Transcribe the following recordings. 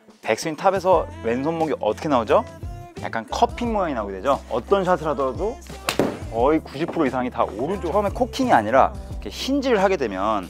백스윙 탑에서 왼손목이 어떻게 나오죠? 약간 커핑 모양이 나오게 되죠. 어떤 샷을 하더라도 거의 90% 이상이 다 오른쪽. 처음에 코킹이 아니라 이렇게 힌지를 하게 되면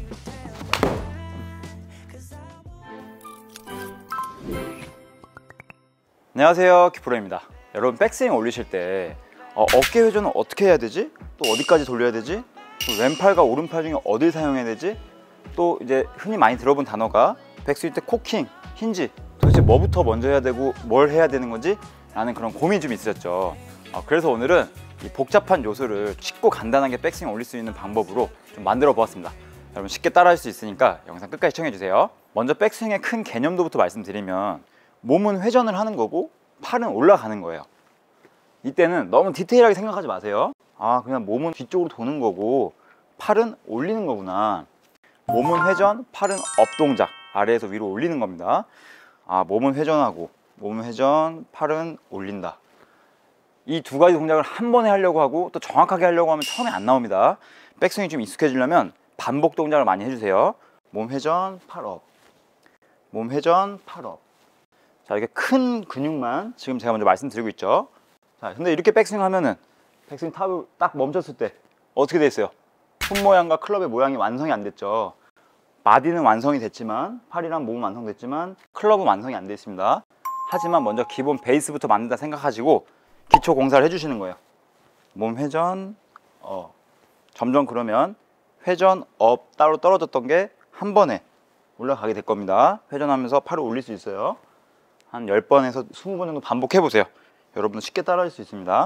안녕하세요, 키프로입니다. 여러분, 백스윙 올리실 때 어깨 회전은 어떻게 해야 되지? 또 어디까지 돌려야 되지? 또 왼팔과 오른팔 중에 어딜 사용해야 되지? 또 이제 흔히 많이 들어본 단어가 백스윙 때 코킹, 힌지, 도대체 뭐부터 먼저 해야 되고 뭘 해야 되는 건지 라는 그런 고민이 좀 있으셨죠. 그래서 오늘은 이 복잡한 요소를 쉽고 간단하게 백스윙 올릴 수 있는 방법으로 좀 만들어 보았습니다. 여러분 쉽게 따라할 수 있으니까 영상 끝까지 시청해 주세요. 먼저 백스윙의 큰 개념도부터 말씀드리면, 몸은 회전을 하는 거고 팔은 올라가는 거예요. 이때는 너무 디테일하게 생각하지 마세요. 그냥 몸은 뒤쪽으로 도는 거고 팔은 올리는 거구나. 몸은 회전, 팔은 업 동작, 아래에서 위로 올리는 겁니다. 몸은 회전하고 몸은 회전, 팔은 올린다. 이 두 가지 동작을 한 번에 하려고 하고 또 정확하게 하려고 하면 처음에 안 나옵니다. 백스윙이 좀 익숙해지려면 반복 동작을 많이 해주세요. 몸 회전, 팔 업, 몸 회전, 팔 업. 자, 이렇게 큰 근육만 지금 제가 먼저 말씀드리고 있죠. 자, 근데 이렇게 백스윙 하면은 백스윙 탑을 딱 멈췄을 때 어떻게 돼 있어요? 손 모양과 클럽의 모양이 완성이 안 됐죠. 바디는 완성이 됐지만, 팔이랑 몸은 완성됐지만 클럽은 완성이 안 돼 있습니다. 하지만 먼저 기본 베이스부터 만든다 생각하시고 기초 공사를 해주시는 거예요. 몸 회전, 점점 그러면 회전, 업 따로 떨어졌던 게 한 번에 올라가게 될 겁니다. 회전하면서 팔을 올릴 수 있어요. 한 10번에서 20번 정도 반복해 보세요. 여러분도 쉽게 따라할 수 있습니다.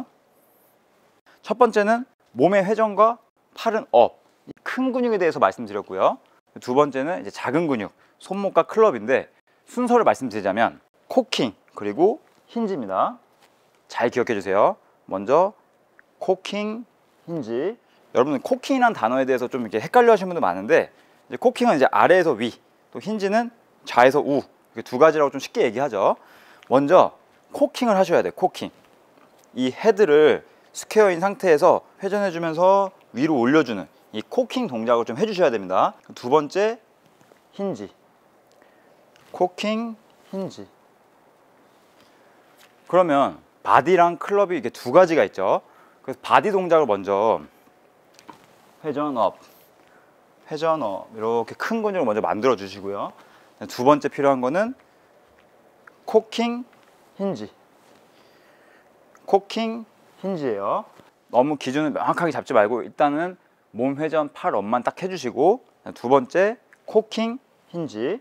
첫 번째는 몸의 회전과 팔은 업, 이 큰 근육에 대해서 말씀드렸고요. 두 번째는 이제 작은 근육, 손목과 클럽인데, 순서를 말씀드리자면 코킹 그리고 힌지입니다. 잘 기억해 주세요. 먼저 코킹, 힌지. 여러분, 코킹이라는 단어에 대해서 좀 이렇게 헷갈려 하시는 분들 많은데, 이제 코킹은 이제 아래에서 위, 또 힌지는 좌에서 우, 이렇게 두 가지라고 좀 쉽게 얘기하죠. 먼저 코킹을 하셔야 돼요. 코킹. 이 헤드를 스퀘어인 상태에서 회전해 주면서 위로 올려주는 이 코킹 동작을 좀 해주셔야 됩니다. 두 번째, 힌지. 코킹, 힌지. 그러면 바디랑 클럽이 이렇게 두 가지가 있죠. 그래서 바디 동작을 먼저 회전 업, 회전 업, 이렇게 큰 근육을 먼저 만들어 주시고요. 두 번째 필요한 거는 코킹, 힌지. 코킹, 힌지예요. 너무 기준을 명확하게 잡지 말고 일단은 몸 회전, 팔 업만 딱 해주시고, 두 번째 코킹, 힌지.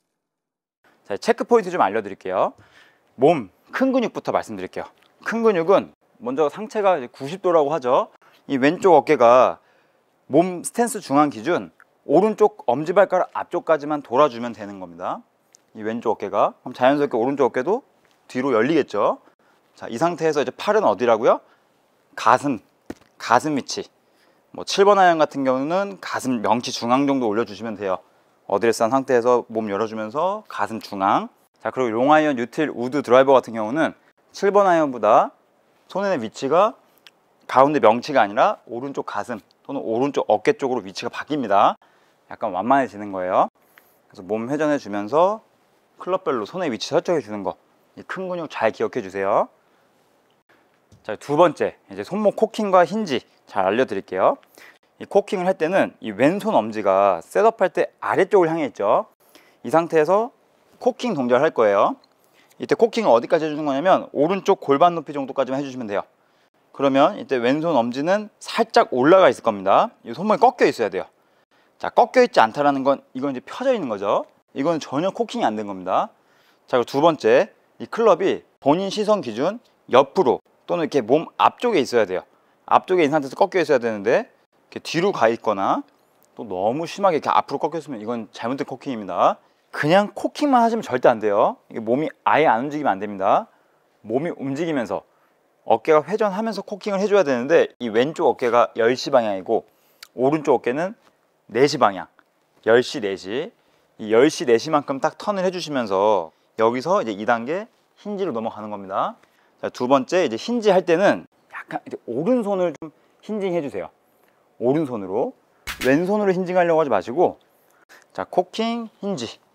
자, 체크 포인트 좀 알려드릴게요. 몸 큰 근육부터 말씀드릴게요. 큰 근육은 먼저 상체가 90도라고 하죠. 이 왼쪽 어깨가 몸 스탠스 중앙 기준 오른쪽 엄지발가락 앞쪽까지만 돌아주면 되는 겁니다. 이 왼쪽 어깨가. 그럼 자연스럽게 오른쪽 어깨도 뒤로 열리겠죠. 자, 이 상태에서 이제 팔은 어디라고요? 가슴 위치. 뭐 7번 아이언 같은 경우는 가슴 명치 중앙 정도 올려주시면 돼요. 어드레스 한 상태에서 몸 열어주면서 가슴 중앙. 자, 그리고 롱 아이언, 유틸, 우드 드라이버 같은 경우는 7번 아이언보다 손의 위치가 가운데 명치가 아니라 오른쪽 가슴 또는 오른쪽 어깨 쪽으로 위치가 바뀝니다. 약간 완만해지는 거예요. 그래서 몸 회전해 주면서 클럽별로 손의 위치 설정해 주는 거, 이 큰 근육 잘 기억해 주세요. 자, 두 번째, 이제 손목 코킹과 힌지 잘 알려드릴게요. 이 코킹을 할 때는 이 왼손 엄지가 셋업할 때 아래쪽을 향해 있죠. 이 상태에서 코킹 동작을 할 거예요. 이때 코킹을 어디까지 해주는 거냐면 오른쪽 골반 높이 정도까지만 해주시면 돼요. 그러면 이때 왼손 엄지는 살짝 올라가 있을 겁니다. 이 손목이 꺾여 있어야 돼요. 자, 꺾여 있지 않다라는 건 이건 이제 펴져 있는 거죠. 이건 전혀 코킹이 안 된 겁니다. 자, 그리고 두 번째, 이 클럽이 본인 시선 기준 옆으로 또는 이렇게 몸 앞쪽에 있어야 돼요. 앞쪽에 있는 상태에서 꺾여 있어야 되는데 이렇게 뒤로 가 있거나 또 너무 심하게 이렇게 앞으로 꺾여 있으면 이건 잘못된 코킹입니다. 그냥 코킹만 하시면 절대 안 돼요. 이게 몸이 아예 안 움직이면 안 됩니다. 몸이 움직이면서 어깨가 회전하면서 코킹을 해줘야 되는데, 이 왼쪽 어깨가 10시 방향이고 오른쪽 어깨는 4시 방향, 10시, 4시. 이 10시, 4시만큼 딱 턴을 해주시면서 여기서 이제 2단계 힌지로 넘어가는 겁니다. 자, 두 번째, 이제 힌지 할 때는 약간 이제 오른손을 좀 힌징 해주세요. 오른손으로. 왼손으로 힌징 하려고 하지 마시고, 자, 코킹, 힌지.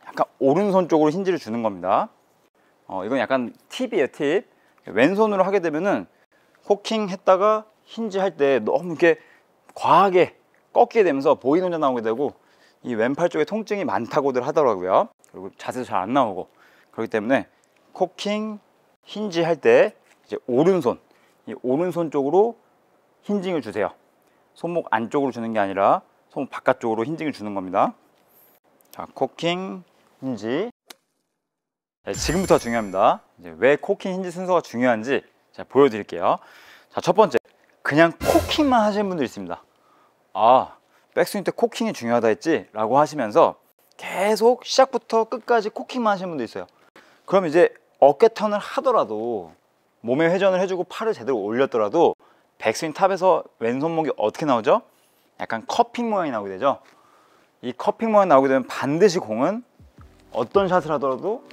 약간 오른손 쪽으로 힌지를 주는 겁니다. 이건 약간 팁이에요, 팁. 왼손으로 하게 되면은 코킹 했다가 힌지 할 때 너무 이렇게 과하게 꺾이게 되면서 보이 혼자 나오게 되고 이 왼팔 쪽에 통증이 많다고들 하더라고요. 그리고 자세도 잘 안 나오고. 그렇기 때문에 코킹 힌지 할 때 이제 오른손, 이 오른손 쪽으로 힌징을 주세요. 손목 안쪽으로 주는 게 아니라 손목 바깥쪽으로 힌징을 주는 겁니다. 자, 코킹 힌지. 네, 지금부터 중요합니다. 이제 왜 코킹 힌지 순서가 중요한지 제가 보여드릴게요. 자, 첫 번째, 그냥 코킹만 하시는 분들 있습니다. 아, 백스윙 때 코킹이 중요하다 했지? 라고 하시면서 계속 시작부터 끝까지 코킹만 하시는 분도 있어요. 그럼 이제 어깨 턴을 하더라도 몸에 회전을 해주고 팔을 제대로 올렸더라도 백스윙 탑에서 왼손목이 어떻게 나오죠? 약간 커핑 모양이 나오게 되죠. 이 커핑 모양이 나오게 되면 반드시 공은 어떤 샷을 하더라도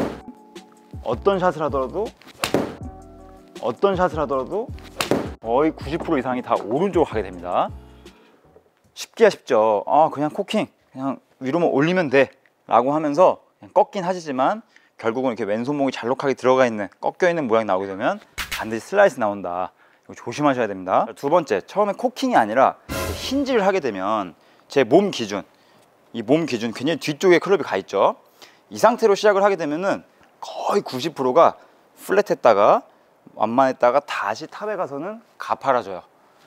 거의 90% 이상이 다 오른쪽으로 가게 됩니다. 쉽기야 쉽죠. 그냥 코킹, 그냥 위로만 올리면 돼 라고 하면서 그냥 꺾긴 하시지만 결국은 이렇게 왼손목이 잘록하게 들어가 있는, 꺾여 있는 모양이 나오게 되면 반드시 슬라이스 나온다. 이거 조심하셔야 됩니다. 두 번째, 처음에 코킹이 아니라 힌지를 하게 되면 제 몸 기준, 이 몸 기준 굉장히 뒤쪽에 클럽이 가 있죠. 이 상태로 시작을 하게 되면은 거의 90%가 플랫했다가 완만했다가 다시 탑에 가서는 가팔아져요.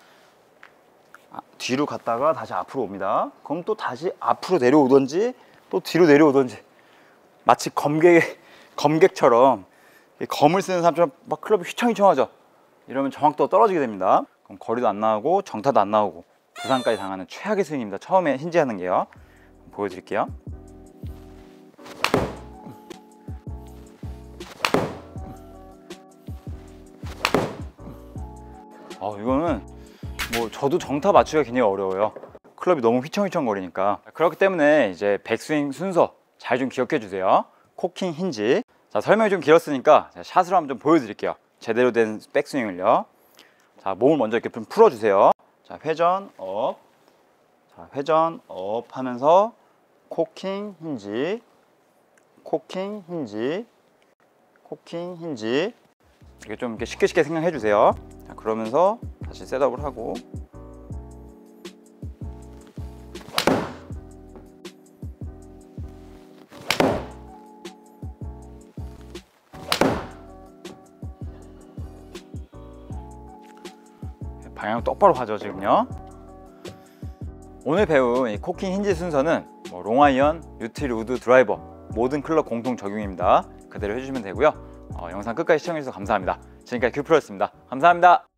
뒤로 갔다가 다시 앞으로 옵니다. 그럼 또 다시 앞으로 내려오던지 또 뒤로 내려오던지, 마치 검객처럼 검을 쓰는 사람처럼 막 클럽이 휘청휘청하죠. 이러면 정확도가 떨어지게 됩니다. 그럼 거리도 안 나오고 정타도 안 나오고 부상까지 당하는 최악의 스윙입니다. 처음에 힌지하는 게요. 보여드릴게요. 이거는 뭐 저도 정타 맞추기가 굉장히 어려워요. 클럽이 너무 휘청휘청 거리니까. 그렇기 때문에 이제 백스윙 순서 잘 좀 기억해 주세요. 코킹 힌지. 자, 설명이 좀 길었으니까 제가 샷으로 한번 좀 보여드릴게요. 제대로 된 백스윙을요. 자, 몸을 먼저 이렇게 좀 풀어주세요. 자, 회전 업. 자, 회전 업 하면서 코킹 힌지, 코킹 힌지, 코킹 힌지. 이렇게 좀 이렇게 쉽게 생각해 주세요. 자, 그러면서 다시 셋업을 하고, 방향 똑바로 가죠 지금요. 오늘 배운 이 코킹 힌지 순서는 롱아이언, 유틸 우드, 드라이버 모든 클럽 공통 적용입니다. 그대로 해주시면 되고요. 영상 끝까지 시청해주셔서 감사합니다. 지금까지 큐프로였습니다. 감사합니다.